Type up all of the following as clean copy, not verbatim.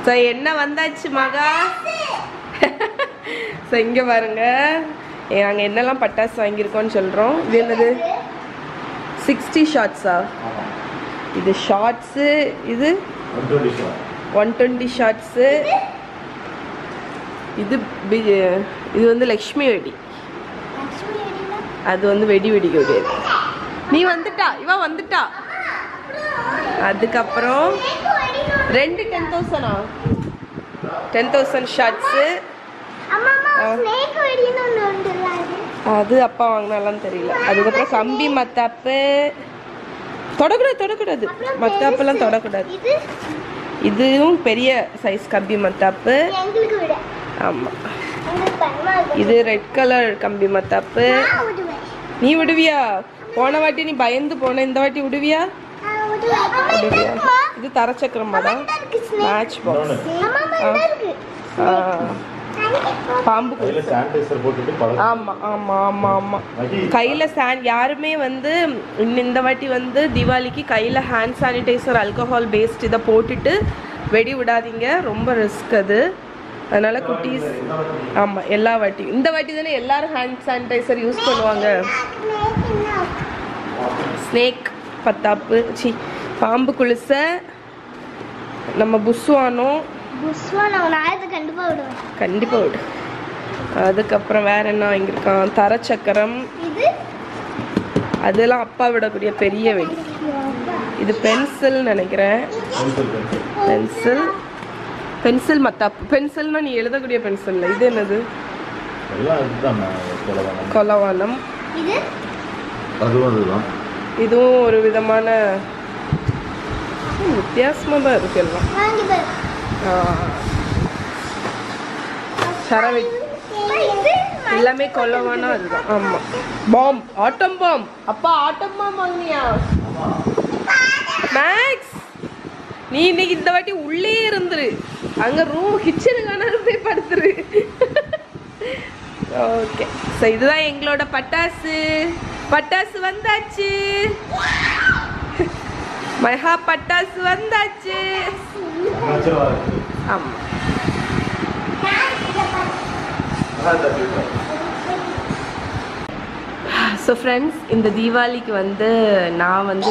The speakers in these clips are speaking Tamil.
ஸோ என்ன வந்தாச்சு மகா. ஸோ இங்கே பாருங்க நாங்கள் என்னெல்லாம் பட்டாசு வாங்கியிருக்கோம்னு சொல்கிறோம். இது என்னது 60 ஷார்ட்ஸா? இது ஷார்ட்ஸு. இது 120 ஷார்ட்ஸு. இது இது வந்து லக்ஷ்மி வெடி. அது வந்து வெடி வெடிக்க முடியாது. நீ வந்துட்டா, இவ வந்துட்டா. அதுக்கப்புறம் 2 10,000 10,000 ஷார்ட்ஸு. அது அப்பா வாங்கினாலாம் தெரியல. அதுக்கப்புறம் கம்பி மத்தாப்பு. தொடக்கூடாது மத்தாப்பெல்லாம் தொடக்கூடாது. இதுவும் பெரிய சைஸ் கம்பி மத்தாப்பு. ஆமாம். இது ரெட் கலர் கம்பி மத்தாப்பு. நீ விடுவியா? போன வாட்டி நீ பயந்து போன, இந்த வாட்டி விடுவியா? இது தரச்சக்கரமாடா. Match box. பாம்பு. ஆமாம் ஆமாம் ஆமாம் ஆமாம். கையில் யாருமே வந்து இந்த வாட்டி வந்து தீபாவளிக்கு கையில் ஹேண்ட் சானிடைசர் ஆல்கஹால் பேஸ்ட் இதை போட்டுட்டு வெடி விடாதீங்க. ரொம்ப ரிஸ்க் அது. அதனால குட்டீஸ். ஆமாம், எல்லா வாட்டியும். இந்த வாட்டி தானே எல்லாரும் ஹேண்ட் சானிடைசர் யூஸ் பண்ணுவாங்க. ஸ்னேக் பத்தாப்பு, பாம்பு குளிச, நம்ம புஸ்வானோ கண்டிப்பாக விடு. அதுக்கப்புறம் வேற என்ன வாங்கியிருக்கான்? தரச்சக்கரம். அதெல்லாம் அப்பா விடக்கூடிய பெரிய வெடி. இது பென்சில் நினைக்கிறேன். பென்சில் மத்தாப்பு. பென்சில்னா நீ எழுதக்கூடிய பென்சில். இது என்னது? கொலவானம். இதுவும் ஒரு விதமான வித்தியாசமாக தான் இருக்கு எல்லாம். சரவெடி எல்லாமே கொலவானா அதுதான். ஆமாம். Bomb, atom bomb. அப்பா ஆட்டம் பாம் வாங்கினியா? மேக்ஸ், நீ இன்னைக்கு இந்த வாட்டி உள்ளே இருந்துரு. அங்கே ரூம் கிச்சனுக்கான போய் படுத்துரு. ஓகே. ஸோ இதுதான் எங்களோட பட்டாசு. பட்டாசு வந்தாச்சு. மகா பட்டாசு வந்தாச்சு. ஆமாம். ஸோ ஃப்ரெண்ட்ஸ், இந்த தீபாவளிக்கு வந்து நான் வந்து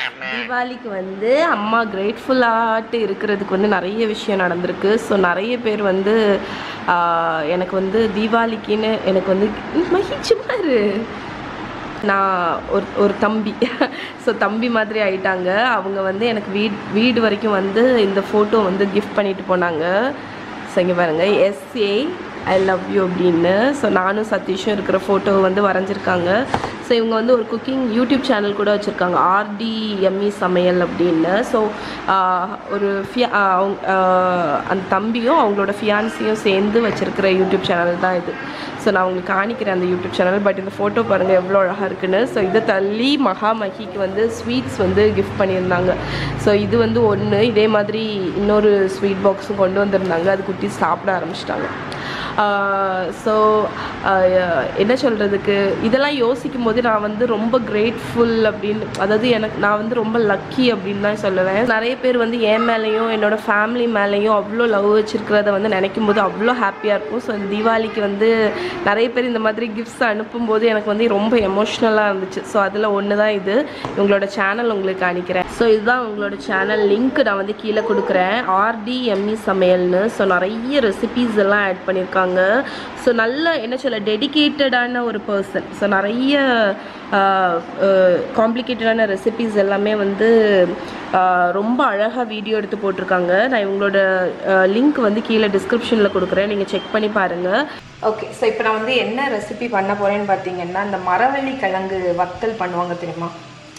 அம்மா கிரேட்ஃபுல்லாட்டு இருக்கிறதுக்கு வந்து நிறைய விஷயம் நடந்திருக்கு. ஸோ நிறைய பேர் வந்து எனக்கு வந்து தீபாவளிக்குன்னு எனக்கு வந்து மகிழ்ச்சிமாரு நான் ஒரு தம்பி. ஸோ தம்பி மாதிரி ஆயிட்டாங்க. அவங்க வந்து எனக்கு வீடு வரைக்கும் வந்து இந்த ஃபோட்டோ வந்து கிஃப்ட் பண்ணிட்டு போனாங்க. ஸோ இங்கே பாருங்கள், SA I love you அப்படின்னு. ஸோ நானும் சதீஷும் இருக்கிற ஃபோட்டோ வந்து வரைஞ்சிருக்காங்க. ஸோ இவங்க வந்து ஒரு குக்கிங் யூடியூப் சேனல் கூட வச்சுருக்காங்க, RD Yummy சமையல் அப்படின்னு. ஸோ ஒரு அந்த தம்பியும் அவங்களோட ஃபியான்சியும் சேர்ந்து வச்சுருக்கிற யூடியூப் சேனல் தான் இது. ஸோ நான் உங்களுக்கு காணிக்கிறேன் அந்த யூடியூப் சேனல். பட் இந்த ஃபோட்டோ பாருங்கள் எவ்வளோ அழகாக இருக்குன்னு. ஸோ இதை தள்ளி மகிக்கு வந்து ஸ்வீட்ஸ் வந்து கிஃப்ட் பண்ணியிருந்தாங்க. ஸோ இது வந்து ஒன்று. இதே மாதிரி இன்னொரு ஸ்வீட் பாக்ஸும் கொண்டு வந்திருந்தாங்க. அது குட்டி சாப்பிட ஆரம்பிச்சிட்டாங்க. ஸோ என்ன சொல்கிறதுக்கு, இதெல்லாம் யோசிக்கும் போது நான் வந்து ரொம்ப கிரேட்ஃபுல் அப்படின்னு, அதாவது நான் வந்து ரொம்ப லக்கி அப்படின்னு தான் சொல்லுவேன். நிறைய பேர் வந்து என் மேலேயும் என்னோடய ஃபேமிலி மேலேயும் அவ்வளோ லவ் வச்சுருக்கிறத வந்து நினைக்கும் போது அவ்வளோ ஹாப்பியாக இருக்கும். ஸோ இந்த தீபாவளிக்கு வந்து நிறைய பேர் இந்த மாதிரி கிஃப்ட்ஸ் அனுப்பும்போது எனக்கு வந்து ரொம்ப எமோஷ்னலாக இருந்துச்சு. ஸோ அதில் ஒன்று தான் இது. இவங்களோட சேனல் உங்களுக்கு காணிக்கிறேன். ஸோ இதுதான் உங்களோட சேனல். லிங்க் நான் வந்து கீழே கொடுக்குறேன், RD Yummy சமையல்னு. ஸோ நிறைய ரெசிபீஸ் எல்லாம் ஆட் பண்ணியிருக்காங்க. ஸோ நல்ல என்ன சொல்ல டெடிக்கேட்டடான ஒரு பர்சன். ஸோ நிறைய காம்ப்ளிகேட்டடான ரெசிபீஸ் எல்லாமே வந்து ரொம்ப அழகாக வீடியோ எடுத்து போட்டிருக்காங்க. நான் இவங்களோட லிங்க் வந்து கீழே டிஸ்கிரிப்ஷனில் கொடுக்குறேன், நீங்கள் செக் பண்ணி பாருங்கள். ஓகே. ஸோ இப்போ நான் வந்து என்ன ரெசிபி பண்ண போகிறேன்னு பார்த்தீங்கன்னா, இந்த மரவள்ளி கிழங்கு வத்தல் பண்ணுவாங்க தெரியுமா?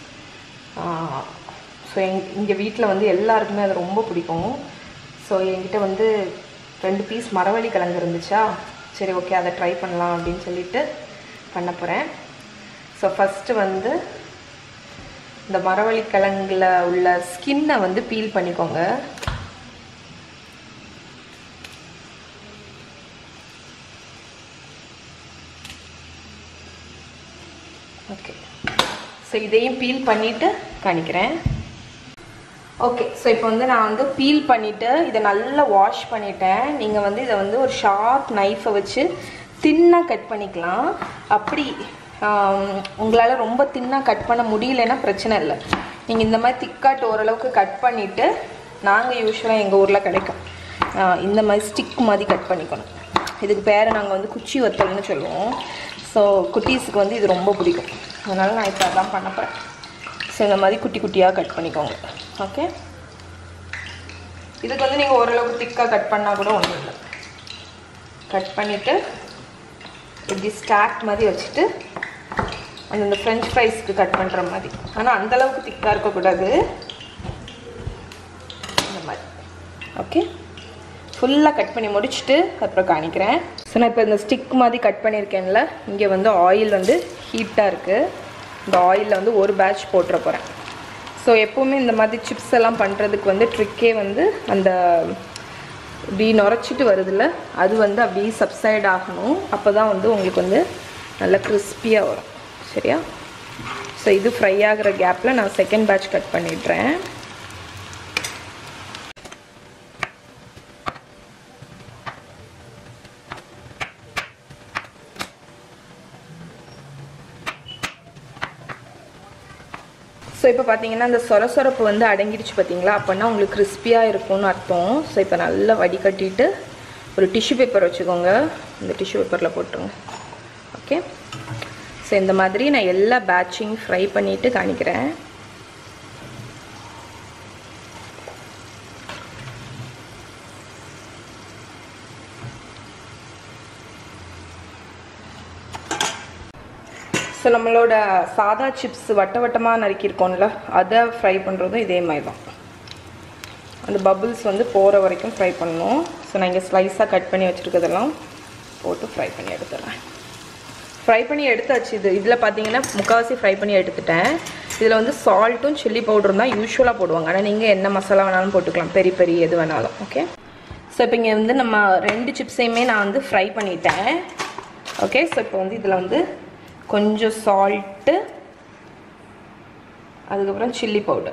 ஸோ இங்கே வீட்டில் வந்து எல்லாருக்குமே அது ரொம்ப பிடிக்கும். ஸோ என்கிட்ட வந்து 2 பீஸ் மரவள்ளி கிழங்கு இருந்துச்சா, சரி ஓகே அதை ட்ரை பண்ணலாம் அப்படின்னு சொல்லிட்டு பண்ண போகிறேன். ஸோ ஃபஸ்ட்டு வந்து இந்த மரவள்ளி கிழங்குல உள்ள ஸ்கின்னை வந்து பீல் பண்ணிக்கோங்க. ஓகே. ஸோ இதையும் பீல் பண்ணிவிட்டு காணிக்கிறேன். ஓகே, ஸோ இப்போ வந்து நான் வந்து பீல் பண்ணிவிட்டு இதை நல்லா வாஷ் பண்ணிட்டேன். நீங்கள் வந்து இதை வந்து ஒரு ஷார்ப் நைஃபை வச்சு தின்னாக கட் பண்ணிக்கலாம். அப்படி உங்களால் ரொம்ப தின்னாக கட் பண்ண முடியலன்னா பிரச்சனை இல்லை. நீங்கள் இந்த மாதிரி திக்காட்டு ஓரளவுக்கு கட் பண்ணிவிட்டு, நாங்கள் யூஸ்வலாக எங்கள் ஊரில் கிடைக்கும் இந்த மாதிரி ஸ்டிக் மாதிரி கட் பண்ணிக்கணும். இதுக்கு பேர் நாங்கள் வந்து குச்சி வத்தல்னு சொல்லுவோம். ஸோ குட்டீஸுக்கு வந்து இது ரொம்ப பிடிக்கும். அதனால் நான் இப்போ அதான் பண்ண போகிறேன். ஸோ இந்த மாதிரி குட்டி குட்டியாக கட் பண்ணிக்கோங்க. ஓகே, இதுக்கு வந்து நீங்கள் ஓரளவுக்கு திக்காக கட் பண்ணால் கூட ஒன்றும் இல்லை. கட் பண்ணிவிட்டு இப்படி ஸ்டாக் மாதிரி வச்சுட்டு அந்த ஃப்ரெஞ்ச் ஃப்ரைஸ்க்கு கட் பண்ணுற மாதிரி. ஆனால் அந்தளவுக்கு திக்காக இருக்கக்கூடாது, இந்த மாதிரி. ஓகே, ஃபுல்லாக கட் பண்ணி முடிச்சுட்டு அப்புறம் காணிக்கிறேன். ஸோ நான் இப்போ இந்த ஸ்டிக் மாதிரி கட் பண்ணியிருக்கேன்ல, இங்கே வந்து ஆயில் வந்து ஹீட்டாக இருக்குது. இந்த ஆயிலில் வந்து ஒரு பேட்ச் போட்டுற போகிறேன். ஸோ எப்போவுமே இந்த மாதிரி சிப்ஸ் எல்லாம் பண்ணுறதுக்கு வந்து ட்ரிக்கே வந்து அந்த இப்படி நுரைச்சிட்டு வருதில்ல, அது வந்து அப்படியே சப்சைட் ஆகணும். அப்போ தான் வந்து உங்களுக்கு வந்து நல்லா கிறிஸ்பியாக வரும். சரியா? ஸோ இது ஃப்ரை ஆகிற கேப்பில் நான் செகண்ட் பேட்ச் கட் பண்ணிடுறேன். ஸோ இப்போ பார்த்தீங்கன்னா அந்த சொரசொரப்பு வந்து அடங்கிடுச்சு பார்த்தீங்களா? அப்போனா உங்களுக்கு கிறிஸ்பியாக இருக்கும்னு அர்த்தம். ஸோ இப்போ நல்லா வடிகட்டிட்டு ஒரு டிஷ்யூ பேப்பர் வச்சுக்கோங்க. இந்த டிஷ்யூ பேப்பரில் போட்டுருங்க. ஓகே, ஸோ இந்த மாதிரி நான் எல்லா பேட்சிங் ஃப்ரை பண்ணிவிட்டு காணிக்கிறேன். ஸோ நம்மளோட சாதா சிப்ஸ் வட்ட வட்டமாக நறுக்கியிருக்கோம்ல, அதை ஃப்ரை பண்ணுறதும் இதே மாதிரி தான். அந்த பபுள்ஸ் வந்து போகிற வரைக்கும் ஃப்ரை பண்ணணும். ஸோ நான் இங்கே ஸ்லைஸாக கட் பண்ணி வச்சுருக்கிறதெல்லாம் போட்டு ஃப்ரை பண்ணி எடுத்துடுறேன். ஃப்ரை பண்ணி எடுத்தாச்சு. இதில் பார்த்தீங்கன்னா முக்கால்வாசி ஃப்ரை பண்ணி எடுத்துட்டேன். இதில் வந்து சால்ட்டும் சில்லி பவுடரும் தான் யூஸ்வலாக போடுவாங்க. ஆனால் நீங்கள் என்ன மசாலா வேணாலும் போட்டுக்கலாம், பெரிய பெரிய எது வேணாலும். ஓகே, ஸோ இப்போ இங்கே வந்து நம்ம 2 சிப்ஸையுமே நான் வந்து ஃப்ரை பண்ணிட்டேன். ஓகே, ஸோ இப்போ வந்து இதில் வந்து கொஞ்சம் சால்ட்டு, அதுக்கப்புறம் chilli powder.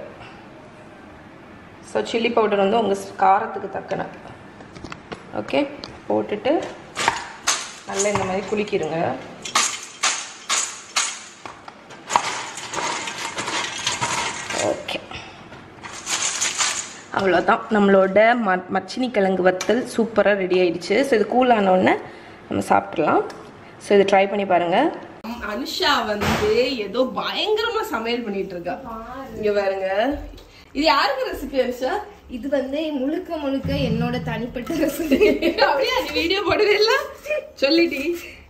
So chilli powder வந்து உங்கள் காரத்துக்கு தக்கன. ஓகே, போட்டுட்டு நல்லா இந்த மாதிரி குளிக்கிடுங்க. ஓகே, அவ்வளோதான். நம்மளோட மச்சினி கிழங்கு வத்தல் சூப்பராக ரெடி ஆயிடுச்சு. ஸோ இது கூல் ஆனோடனே நம்ம சாப்பிட்றலாம். ஸோ இது ட்ரை பண்ணி பாருங்கள். அனுஷா வந்து ஏதோ பயங்கரமா சமையல் பண்ணிட்டு இருக்கா. இங்க பாருங்க, இது யாருக்கு ரெசிபி அனுஷா? இது வந்து முழுக்க என்னோட தனிப்பட்ட ரெசிபி. அப்படியே அது வீடியோ போடவே இல்ல சொல்லிட்டி.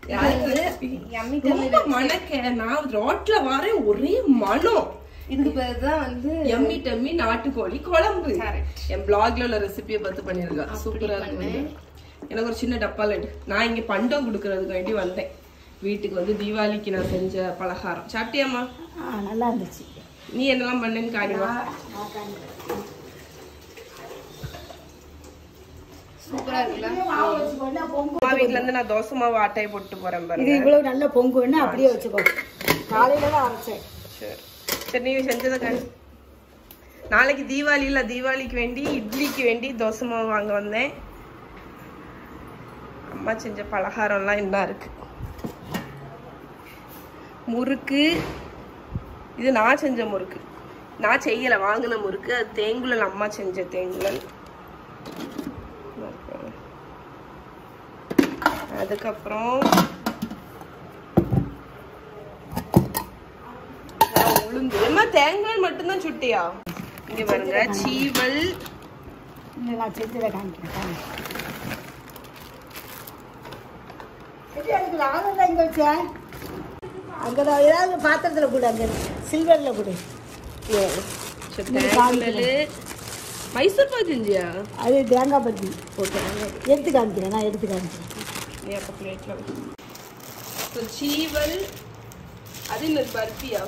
மணக்க நான் ரோட்ல வரேன், ஒரே மனம். இதுக்கு பேர் தான் வந்து எம்மி டம்மி நாட்டுக்கோழி குழம்பு. என் பிளாக்ல உள்ள ரெசிபியை பார்த்து பண்ணிருக்கா. சூப்பரா இருக்கு. எனக்கு ஒரு சின்ன டப்பா லட்டு. நான் இங்க பண்டம் கொடுக்கறதுக்கு வேண்டி வந்தேன். வீட்டுக்கு வந்து தீபாவளிக்கு நான் செஞ்ச பலகாரம் சாப்பிட்டியாம்மா? நல்லா இருந்துச்சு. நீ என்னெல்லாம் பண்ணேன்னு காணிவா. சூப்பரா இருக்குல்ல? அம்மா வீட்ல இருந்து நான் தோசை மாவு ஆட்டையை போட்டு போறேன் பாருங்க. இது இவ்வளவு நல்ல பொங்குன்னு அப்படியே வச்சுக்கோ. காலையில தான் அரைச்சேன். சரி, நீ செஞ்சதை காணி. நாளைக்கு தீபாவளி இல்ல, தீபாவளிக்கு வேண்டி இட்லிக்கு வேண்டி தோசை மாவு வாங்க வந்தேன். அம்மா செஞ்ச பலகாரம்லாம் என்ன இருக்கு. முறுக்கு, இது நான் செஞ்ச முறுக்கு. நான் செய்யலை, வாங்கின முறுக்கு. அது தேங்குழல், அம்மா செஞ்ச தேங்குழல். அதுக்கப்புறம் உளுந்து. அம்மா தேங்குழல் மட்டும்தான் சுட்டியா? இங்க பாருங்க, சீவல். நான் செஞ்சதை காமிக்கிறேன். அங்கதான் ஏதாவது பாத்திரத்துல கூட, அங்க சில்வர்ல கூட. மைசூர் பாக்கு செஞ்சியா? அது தேங்காய் பருத்தி போட்டு எடுத்து காமிக்கிறேன். நான் எடுத்து காமிக்கிறேன். சீவல், அது இன்னொரு பருத்தியா?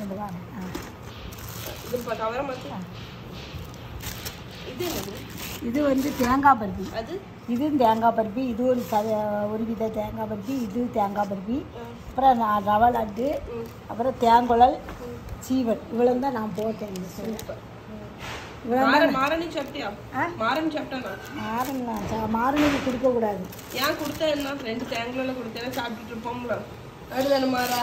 இது வந்து தேங்காய் பருத்தி. அது இது தேங்காய் பருப்பி. இது ஒரு வித தேங்காய் பருப்பி. இது தேங்காய் பருப்பி. அப்புறம் நான் ரவை லட்டு, அப்புறம் தேங்குழல், சீவல், இவ்வளவு தான் நான் போட்டேன். மாரணி சாப்பிட்டியா? மாரணி சாப்பிட்டானா? மாரணிக்கு கொடுக்கக்கூடாது. ஏன் கொடுத்தா என்ன? 2 தேங்காயில் கொடுத்தேன்னா சாப்பிட்டுட்டு இருப்போம்ல. அதுதானே மாறா.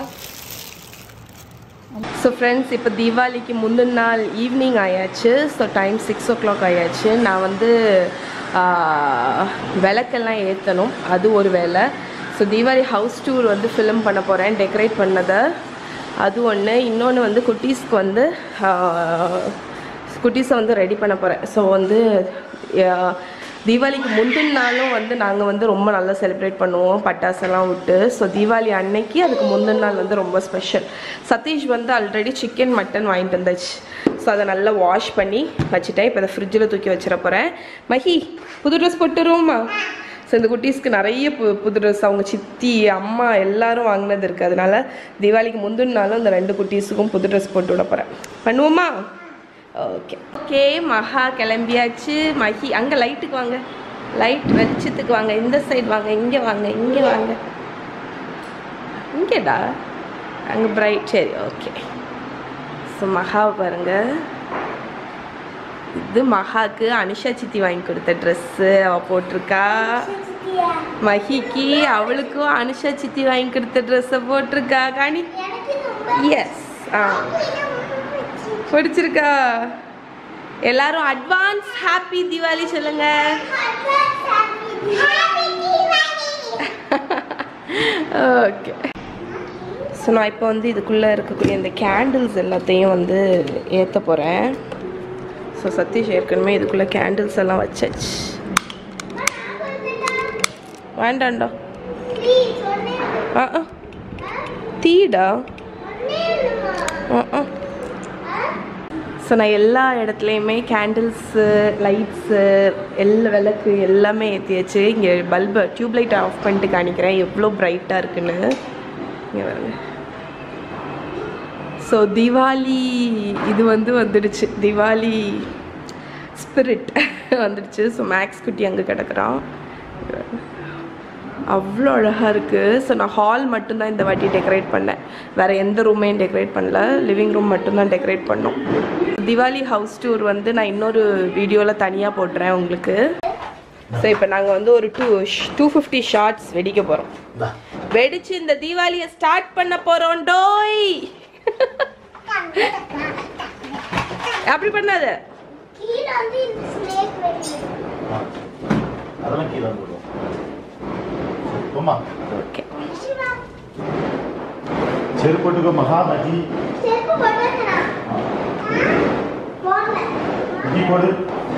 ஸோ ஃப்ரெண்ட்ஸ், இப்போ தீபாவளிக்கு முந்தின நாள் ஈவினிங் ஆயாச்சு. ஸோ டைம் 6 o'clock ஆயாச்சு. நான் வந்து விளக்கெல்லாம் ஏற்றணும், அது ஒரு வேலை. ஸோ தீபாவளி ஹவுஸ் டூர் வந்து ஃபிலிம் பண்ண போகிறேன், டெக்கரேட் பண்ணதை. அது ஒன்று. இன்னொன்று வந்து குட்டீஸ்க்கு வந்து குட்டீஸை வந்து ரெடி பண்ண போகிறேன். ஸோ வந்து தீபாவளிக்கு முந்தின நாளும் வந்து நாங்கள் வந்து ரொம்ப நல்லா செலிப்ரேட் பண்ணுவோம், பட்டாசெல்லாம் விட்டு. ஸோ தீபாவளி அன்னைக்கு அதுக்கு முந்தின நாள் வந்து ரொம்ப ஸ்பெஷல். சதீஷ் வந்து ஆல்ரெடி சிக்கன் மட்டன் வாங்கிட்டு வந்தாச்சு. ஸோ அதை நல்லா வாஷ் பண்ணி வச்சுட்டேன். இப்போ அதை ஃப்ரிட்ஜில் தூக்கி வச்சிட போகிறேன். மஹி, புது ட்ரெஸ் போட்டுருவோம்மா? ஸோ இந்த குட்டீஸ்க்கு நிறைய புது ட்ரெஸ் அவங்க சித்தி அம்மா எல்லாரும் வாங்கினது இருக்குது. அதனால தீபாவளிக்கு முந்தின நாளும் இந்த 2 குட்டீஸுக்கும் புது ட்ரெஸ் போட்டு விட போகிறேன். பண்ணுவோமா? Okay okay. மகா கிளம்பியாச்சு. மஹி அங்கே லைட்டுக்கு வாங்க, லைட் வெளிச்சத்துக்கு வாங்க. இந்த சைடு வாங்க, இங்கே வாங்க, இங்கே வாங்க. இங்கேடா, அங்கே பிரைட். சரி, ஓகே. ஸோ மகாவை பாருங்க. இது மகாக்கு அனுஷா சித்தி வாங்கி கொடுத்த ட்ரெஸ்ஸு அவள் போட்டிருக்கா. மஹிக்கு அவளுக்கும் அனுஷா சித்தி வாங்கி கொடுத்த ட்ரெஸ்ஸை போட்டிருக்கா. காணி. எஸ், பிடிச்சிருக்கா? எல்லாரும் அட்வான்ஸ் ஹாப்பி தீபாவளி சொல்லுங்க. ஓகே. ஸோ நான் இப்போ வந்து இதுக்குள்ளே இருக்கக்கூடிய இந்த கேண்டில்ஸ் எல்லாத்தையும் வந்து ஏற்ற போகிறேன். ஸோ சதீஷ் ஏற்கனவே இதுக்குள்ளே கேண்டில்ஸ் எல்லாம் வச்சாச்சு. வேண்டாண்டா. தீடா. ஸோ நான் எல்லா இடத்துலையுமே கேண்டில்ஸு, லைட்ஸு, விளக்கு எல்லாமே ஏற்றியாச்சு. இங்கே பல்பை டியூப்லைட்டை ஆஃப் பண்ணிட்டு காணிக்கிறேன் எவ்வளோ ப்ரைட்டாக இருக்குன்னு. இங்கே வருங்க. ஸோ தீபாவளி இது வந்து வந்துடுச்சு, தீபாவளி ஸ்பிரிட் வந்துடுச்சு. ஸோ மேக்ஸ் குட்டி அங்கே கிடக்குறான், அவ்வளோ அழகாக இருக்குது. ஸோ நான் ஹால் மட்டும்தான் இந்த வாட்டி டெக்கரேட் பண்ணேன், வேறு எந்த ரூமையும் டெக்கரேட் பண்ணல. லிவிங் ரூம் மட்டும்தான் டெக்கரேட் பண்ணோம். தீபாவளி ஹவுஸ் டூர் வந்து நான் இன்னொரு வீடியோவில் தனியாக போட்டுறேன் உங்களுக்கு. ஸோ இப்போ நாங்கள் வந்து ஒரு 250 ஷார்ட்ஸ் வெடிக்க போகிறோம். வெடிச்சு இந்த தீபாவளியை ஸ்டார்ட் பண்ண போகிறோம். டோய் அப்படி பண்ணாத. ஓகே, చెరుపట్టుగా మహానది కొడు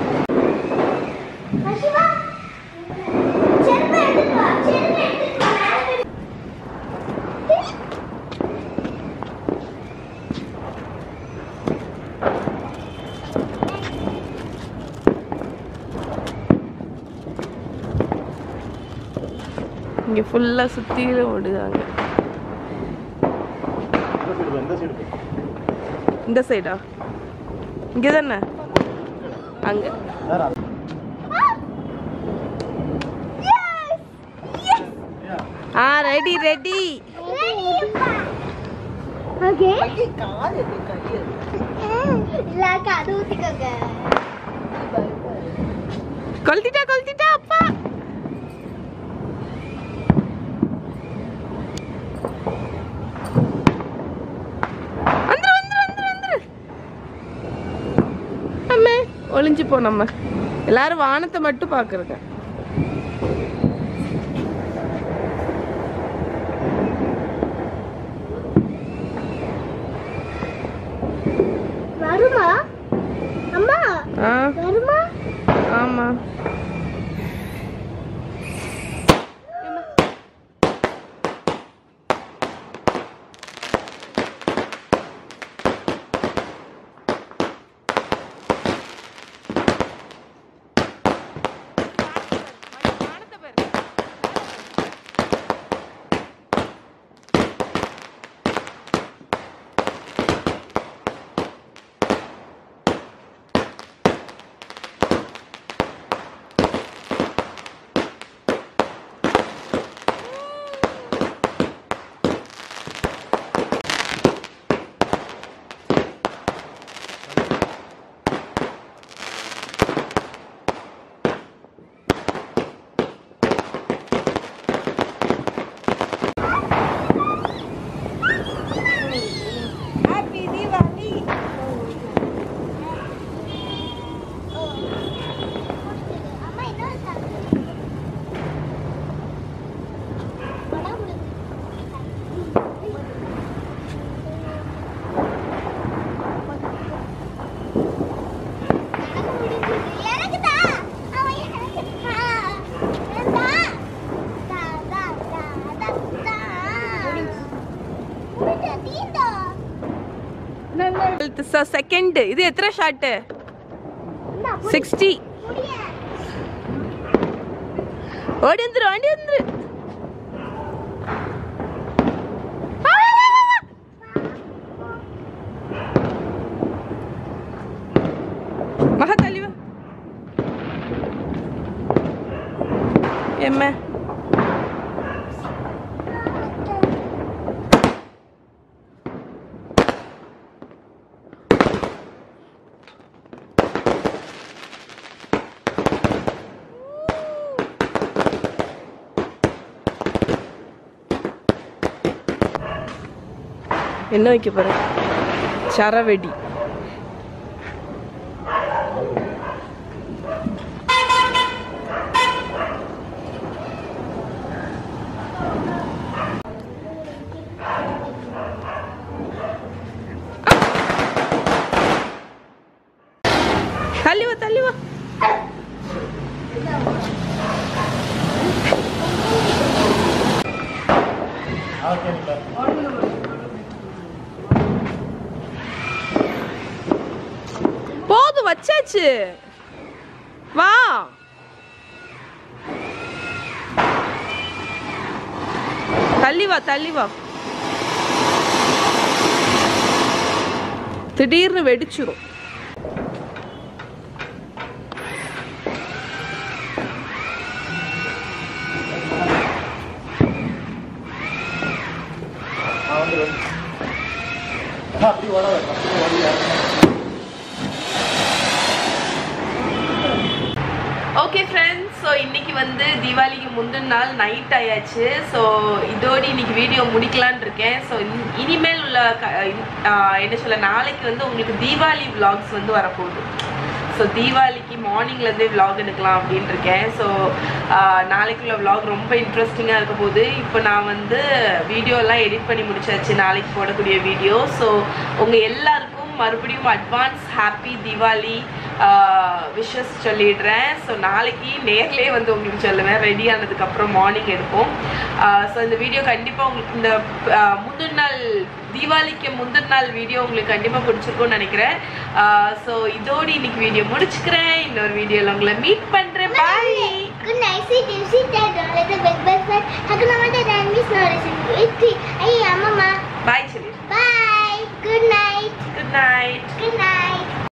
இங்கே ஃபுல்லாக சுற்றிலும் ஓடுதாங்க. இந்த சைடா? இங்கே தானே? அங்கே ரெடி ரெடி. கொளுத்திட்டா கொளுத்திட்டா அப்பா. ஒளிஞ்சு போ. நம்ம எல்லாரும் வானத்தை மட்டும் பாக்குறங்க. வருமா அம்மா? வருமா? ஆமா. ஸோ செகண்ட் இது எத்தனை ஷாட்டு 60 ஓடி வந்துரு ஓடி வந்துரு மகா தள்ளிவா எம்ம என்ன வைக்க போற சரவெடி தள்ளி வா போதும் வச்சாச்சு வா தள்ளி வா திடீர்னு வெடிச்சிரும் ஓகே ஃப்ரெண்ட்ஸ், ஸோ இன்னைக்கு வந்து தீபாவளிக்கு முந்தின நாள் நைட் ஆயாச்சு. ஸோ இதோடு இன்னைக்கு வீடியோ முடிக்கலான் இருக்கேன். ஸோ இனிமேல் உள்ள என்ன சொல்ல நாளைக்கு வந்து உங்களுக்கு தீபாவளி விலாக்ஸ் வந்து வரப்போகுது. ஸோ தீபாவளிக்கு மார்னிங்லேருந்தே விலாக் எடுக்கலாம் அப்படின்ட்டு இருக்கேன். ஸோ நாளைக்குள்ள விலாக் ரொம்ப இன்ட்ரெஸ்டிங்காக இருக்க போகுது. இப்போ நான் வந்து வீடியோலாம் எடிட் பண்ணி முடிச்சாச்சு நாளைக்கு போடக்கூடிய வீடியோ. ஸோ உங்கள் எல்லாருக்கும் மறுபடியும் அட்வான்ஸ் ஹாப்பி தீபாவளி விஷஸ் சொல்லிடுறேன். ஸோ நாளைக்கு நேர்லேயே வந்து உங்களுக்கு சொல்லுவேன், ரெடி ஆனதுக்கப்புறம் மார்னிங் எடுப்போம். ஸோ இந்த வீடியோ கண்டிப்பாக உங்களுக்கு இந்த முந்தின நாள் தீபாவளிக்கு முந்தின நாள் வீடியோ உங்களுக்கு கண்டிப்பாக பிடிச்சிருக்கும்னு நினைக்கிறேன். ஸோ இதோடு இன்னைக்கு வீடியோ முடிச்சுக்கிறேன். இன்னொரு வீடியோவில் உங்களை மீட் பண்ணுறேன். பாய். Good night. See you. See you. Don't let the bed bed bed. How can I want that? I miss noticing. Hey, mama. Bye, Chili. Bye. Good night. Good night. Good night.